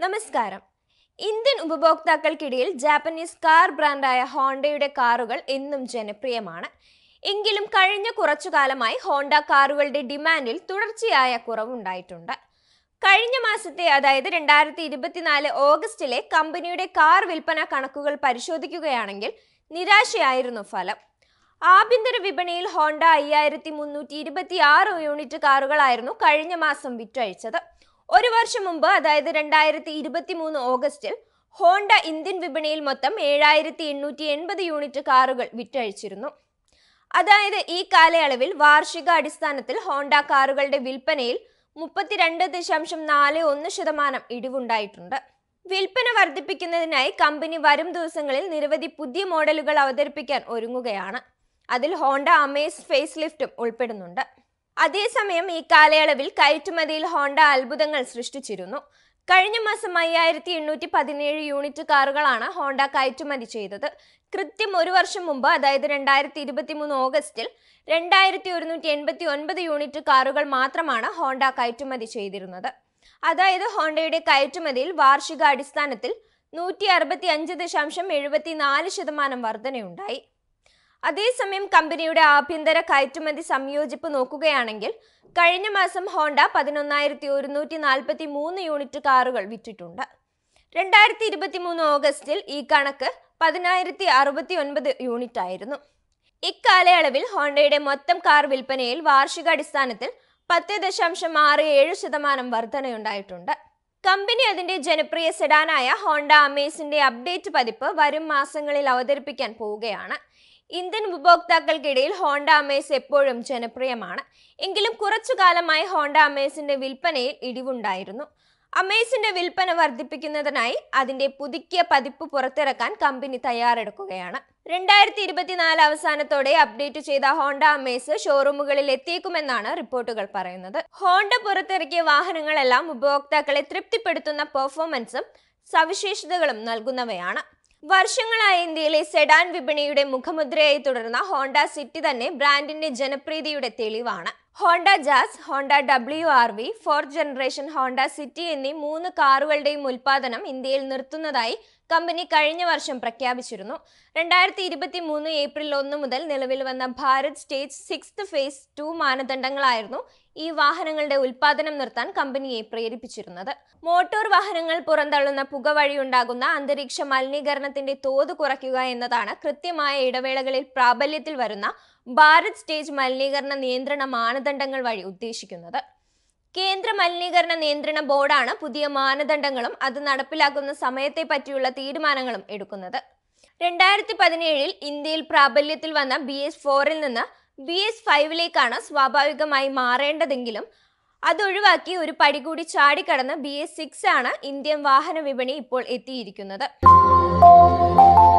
നമസ്കാരം. ഇന്ത്യൻ ഉപഭോക്താക്കൾക്കിടയിൽ Japanese car ബ്രാൻഡായ ഹോണ്ടയുടെ കാറുകൾ എന്നും ജനപ്രിയമാണ്. എങ്കിലും കഴിഞ്ഞ കുറച്ചു കാലമായി ഹോണ്ട കാറുകളുടെ ഡിമാൻഡിൽ തുടർച്ചയായ കുറവുണ്ടായിട്ടുണ്ട്. കഴിഞ്ഞ മാസത്തെ അതായത് 2024 ഓഗസ്റ്റിലെ കമ്പനിയുടെ കാർ വിൽപ്പന കണക്കുകൾ പരിശോധിക്കുകയാണെങ്കിൽ നിരാശയായിരുന്നു ഫലം. ആഭ്യന്തര വിപണിയിൽ ഹോണ്ട 5326 യൂണിറ്റ് കാറുകളായിരുന്നു കഴിഞ്ഞ മാസം വിറ്റഴിച്ചത്. ഒരു വർഷം മുമ്പ് അതായത് 2023 ഓഗസ്റ്റിൽ ഹോണ്ട ഇന്ത്യൻ വിപണിയിൽ മൊത്തം 7880 യൂണിറ്റ് കാറുകൾ വിറ്റഴിച്ചിരുന്നു. അതായത് ഈ കാലയളവിൽ വാർഷിക അടിസ്ഥാനത്തിൽ ഹോണ്ട കാറുകളുടെ വിൽപ്പനയിൽ 32.41% ഇടിവുണ്ടായിട്ടുണ്ട്. വിൽപ്പന വർദ്ധിപ്പിക്കുന്നതിനായി കമ്പനി വരും ദിവസങ്ങളിൽ നിരവധി പുതിയ മോഡലുകൾ അവതരിപ്പിക്കാൻ ഒരുങ്ങുകയാണ്. അതിൽ ഹോണ്ട അമേസ് ഫേസ് ലിഫ്റ്റും ഉൾപ്പെടുന്നുണ്ട്. അതേസമയം ഈ കാലയളവിൽ കയറ്റുമതിയിൽ ഹോണ്ട അത്ഭുതങ്ങൾ സൃഷ്ടിച്ചിരുന്നു. കഴിഞ്ഞ മാസം 5817 യൂണിറ്റ് കാറുകളാണ് ഹോണ്ട കയറ്റുമതി ചെയ്തത്. കൃത്യം ഒരു വർഷം മുമ്പ് അതായത് 2023 ഓഗസ്റ്റിൽ 2189 യൂണിറ്റ് കാറുകൾ മാത്രമാണ് ഹോണ്ട കയറ്റുമതി ചെയ്തിരുന്നത്. അതായത് ഹോണ്ടയുടെ കയറ്റുമതിയിൽ വാർഷിക അടിസ്ഥാനത്തിൽ 165.74% വർധനയുണ്ടായി. അതേസമയം കമ്പനിയുടെ ആഭ്യന്തര കയറ്റുമതി സംയോജിപ്പ് നോക്കുകയാണെങ്കിൽ കഴിഞ്ഞ മാസം ഹോണ്ട 11,143 യൂണിറ്റ് കാറുകൾ വിറ്റിട്ടുണ്ട്. 2023 ഓഗസ്റ്റിൽ ഈ കണക്ക് 10,069 യൂണിറ്റ് ആയിരുന്നു. ഇക്കാലയളവിൽ ഹോണ്ടയുടെ മൊത്തം കാർ വിൽപ്പനയിൽ വാർഷികാടിസ്ഥാനത്തിൽ 10.67% വർധനയുണ്ടായിട്ടുണ്ട്. കമ്പനി അതിന്റെ ജനപ്രിയ സെഡാനായ ഹോണ്ട അമേസിന്റെ അപ്ഡേറ്റ് പതിപ്പ് വരും മാസങ്ങളിൽ അവതരിപ്പിക്കാൻ പോവുകയാണ്. ഇന്ത്യൻ ഉപഭോക്താക്കൾക്കിടയിൽ ഹോണ്ട അമേസ് എപ്പോഴും ജനപ്രിയമാണ്. എങ്കിലും കുറച്ചു കാലമായി ഹോണ്ട അമേസിന്റെ വിൽപ്പനയിൽ ഇടിവുണ്ടായിരുന്നു. അമേസിന്റെ വിൽപ്പന വർദ്ധിപ്പിക്കുന്നതിനായി അതിന്റെ പുതുക്കിയ പതിപ്പ് പുറത്തിറക്കാൻ കമ്പനി തയ്യാറെടുക്കുകയാണ്. 2024 അവസാനത്തോടെ അപ്ഡേറ്റ് ചെയ്ത ഹോണ്ട അമേസ് ഷോറൂമുകളിൽ എത്തിയേക്കുമെന്നാണ് റിപ്പോർട്ടുകൾ പറയുന്നത്. ഹോണ്ട പുറത്തിറക്കിയ വാഹനങ്ങളെല്ലാം ഉപഭോക്താക്കളെ തൃപ്തിപ്പെടുത്തുന്ന പെർഫോമൻസും സവിശേഷതകളും നൽകുന്നവയാണ്. വർഷങ്ങളായി ഇന്ത്യയിലെ സെഡാൻ വിപണിയുടെ മുഖമുദ്രയായി തുടർന്ന ഹോണ്ട സിറ്റി തന്നെ ബ്രാൻഡിന്റെ ജനപ്രീതിയുടെ തെളിവാണ്. Honda Jazz, Honda WRV, 4th generation Honda City എന്നീ 3 കാറുകളുടെയും ഉൽപാദനം ഇന്ത്യയിൽ നിർത്തുന്നതായി കമ്പനി കഴിഞ്ഞ വർഷം പ്രഖ്യാപിച്ചിരുന്നു. 2023 ഏപ്രിൽ 1 മുതൽ നിലവിൽ വന്ന ഭാരത് സ്റ്റേജ് 6th ഫേസ് 2 മാനദണ്ഡങ്ങളായിരുന്നു ഈ വാഹനങ്ങളുടെ ഉൽപാദനം നിർത്താൻ കമ്പനിയെ പ്രേരിപ്പിച്ചിരുന്നത്. മോട്ടോർ വാഹനങ്ങൾ പുറന്തള്ളുന്ന പുക വഴിയുണ്ടാകുന്ന അന്തരീക്ഷ മലിനീകരണത്തിന്റെ തോത് കുറയ്ക്കുക എന്നതാണ് കൃത്യമായ ഇടവേളകളിൽ പ്രാബല്യത്തിൽ വരുന്ന ഭാരത് സ്റ്റേജ് മലിനീകരണ നിയന്ത്രണ മാനദണ്ഡങ്ങൾ വഴി ഉദ്ദേശിക്കുന്നത്. കേന്ദ്ര മലിനീകരണ നിയന്ത്രണ ബോർഡാണ് പുതിയ മാനദണ്ഡങ്ങളും അത് നടപ്പിലാക്കുന്ന സമയത്തെ പറ്റിയുള്ള തീരുമാനങ്ങളും എടുക്കുന്നത്. 2017 ഇന്ത്യയിൽ പ്രാബല്യത്തിൽ വന്ന BS4 നിന്ന് BS5 സ്വാഭാവികമായി മാറേണ്ടതെങ്കിലും അതൊഴിവാക്കി ഒരു പടി കൂടി ചാടിക്കടന്ന് BS6 ആണ് ഇന്ത്യൻ വാഹന വിപണി ഇപ്പോൾ എത്തിയിരിക്കുന്നത്.